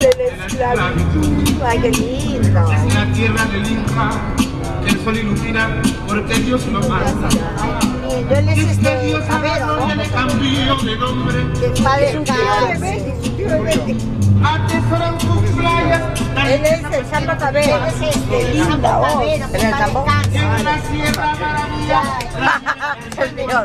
de la esclavitud. Ay, qué lindo. Es la tierra del Inca, el sol ilumina porque Dios lo manda. Él es Este Dios Cabero, ¿no? le cambió de nombre. Que padre Betty. Atesoran sus playas. Él es el Samba Cabero. Qué linda voz. ¿En el tambor? En la sierra maravilla. El mío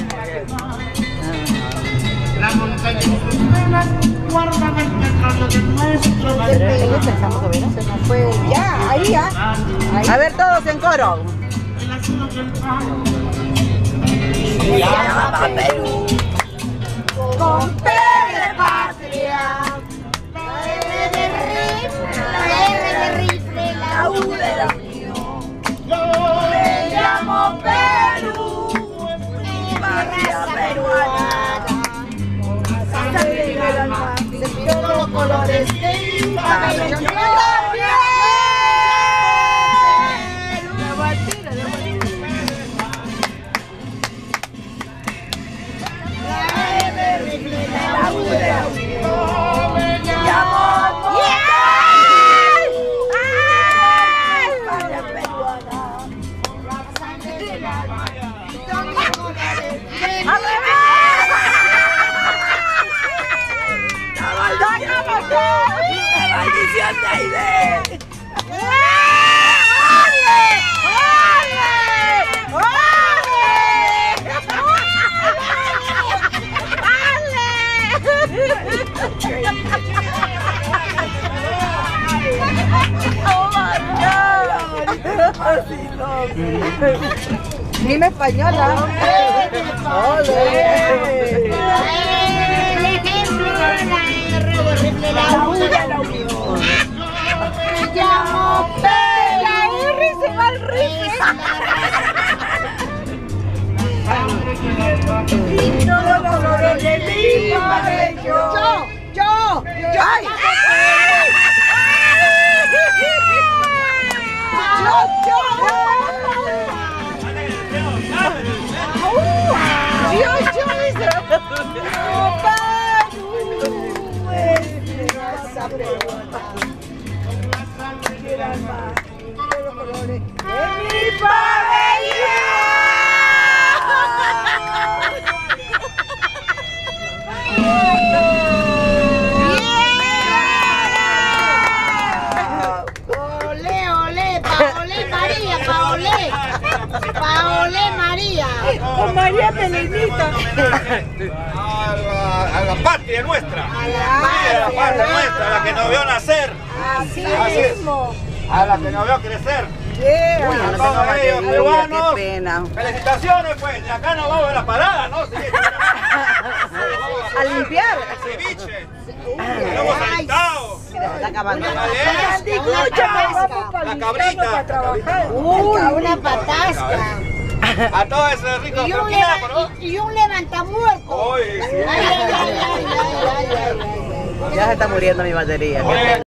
La montaña y sus venas guardan el petróleo de nuestro país. Se nos fue. Ya, ahí ya. A ver todos en coro. El azul del mar. Se llama Perú. Con P de patria. La R de rifle, la U de la unión. Yo me llamo Perú. Mi raza peruana. Sangre del alma, de todos los colores de mi cabello. ¡Yo también! La U de la unión. Me llamo España peruana. Sangre del alma, de todos los colores de mi cabello. ¡La maldición de Aide! ¡Ole! ¡Ole! ¡Ole! Dime española. ¡Ole! La U de la unión. Me llamo P. La R se va al rifle. Y todos los colores de mi cabello. Yo. ¡Ay! Paolé María. Con María Melenita. A la patria nuestra. A la patria nuestra, a la que nos vio nacer. Así mismo. A la que nos vio crecer. Yeah. A todos ellos peruanos. Felicitaciones, pues. De acá nos vamos a la parada, ¿no? Sí. A limpiar. Ceviche. Estamos alentados. La caballo. La cabrita. Una patasca. A todos esos ricos Y un levantamuerto. Hoy. Ay. Ya se está muriendo mi batería.